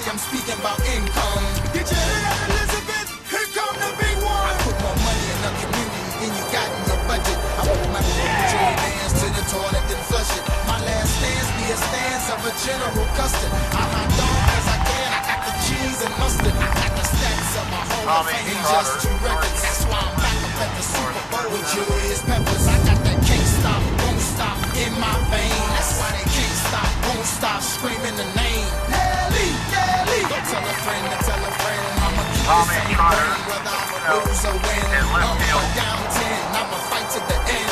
I'm speaking about income. Did you hear that, Elizabeth? Here come the big one. I put more money in the community than you got in your budget. I put my joy dance to the toilet then flush it. My last stance be a stance of a General Custard. I hot dog as I can. I got the cheese and mustard. I got the stats of my whole fame, just 2 records. That's why I'm back up at the Super Bowl with Julius Peppers. I got that can't stop, won't stop in my vein. That's why they can't stop, won't stop screaming the name. Nelly, Nelly. Don't tell a friend to tell a friend. I'ma keep the same brain whether I lose or win. Up or down 10, I'ma fight to the end.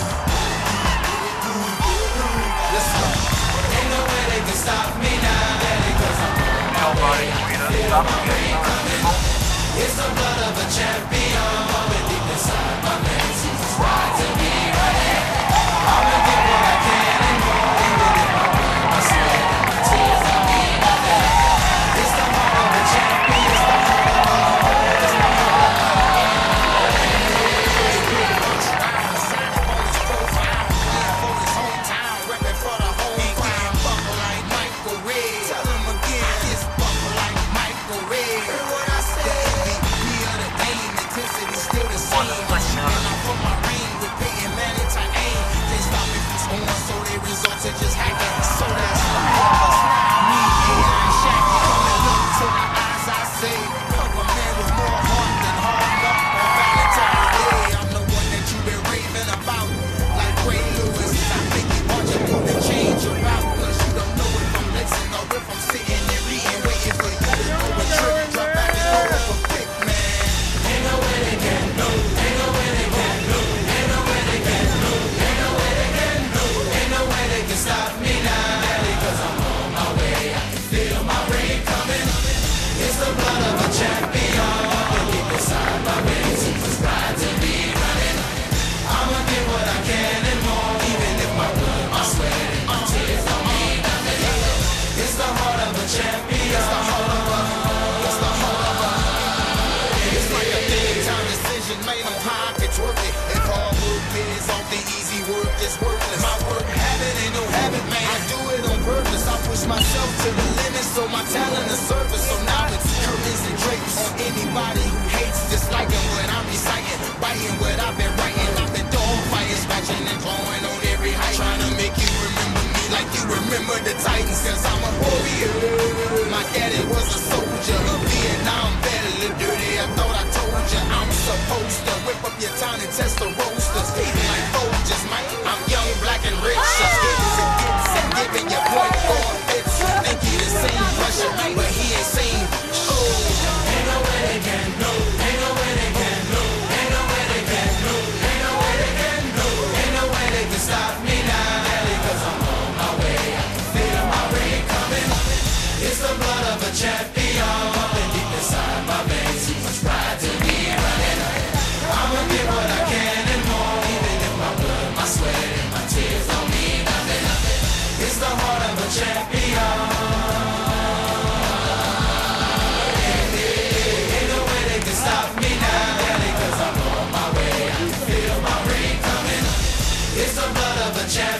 Let's go. Ain't no way they can stop me now, Daddy, 'cause I'm on my way. It's the blood of a champion, but deep inside my veins, it's right to be running. I'ma get what I can and more, even if my blood, my sweat, and my tears don't mean nothing. It's the heart of a champion, it's the heart of a heart, it's the heart of a heart. Signing on his profile, playing for his hometown, repping for the whole crowd. Buckle like Michael Red, tell him again, it's buckle like Michael Red. Hear what I said? Intensity still the same. I'm shooting off of my ring with Peyton Manning to aim. Can't stop me from scoring, so they results are just hacking. So that's why me, yeah, and Shaq. Come and look to the eyes I say. Of a man with more heart than hard luck on Valentine's Day. I'm the one that you've been raving about, like Ray Lewis. I think you want your move to change your route, 'cause you don't know if I'm listening or if I'm sitting there eating, waiting for you to go a trip, drop back and go over quick, man. Ain't no way they can do, ain't no way they can do, ain't no way they can do, ain't no way they can do, ain't no way they can stop me now, Daddy, 'cause I'm on my way. I can feel my rain coming. It's the blood of a champion, and deep inside my veins, it's right to be running. I'ma get what I can and more, even if my blood, my sweat, and my tears don't mean nothing. It's the heart of a champion. It's the heart of a, it's the heart of a. It's like a big time decision made on pockets worth it. If hard work pays off the easy work, it's worthless. My work habit ain't no habit, man. I do it on purpose. I push myself to the limit, so my talent is surface. So now it's curtains and drapes on anybody who hates, disliking what I'm reciting, biting what I've been writing. I've been dog fighting, scratching and clawing on every height, trying to make you remember me like you remember the Titans, 'cause I'm a warrior. My daddy was a soldier, a Vietnam vet, a little dirty. I thought I told you I'm supposed to whip up your town and test the roasters, feeding like Folgers, man. I'm young, black, and rich. Just hits and gets and giving your point for fits. Think he the same pressure, man, but he ain't seen. Oh, ain't no way they can do, ain't no way they can do, ain't no way they can do, ain't no way they can do, ain't no way they can stop me now, Daddy, 'cause I'm on my way. I can feel my rain coming. It's the blood of a champion, and deep inside my veins, it's right to be running. I'ma get what I can and more, even if my blood, my sweat, and my tears don't mean nothing. It's the heart of a champion. Ain't no way they can stop me now, Daddy, 'cause I'm on my way. I can feel my rain coming. It's the blood of a champion.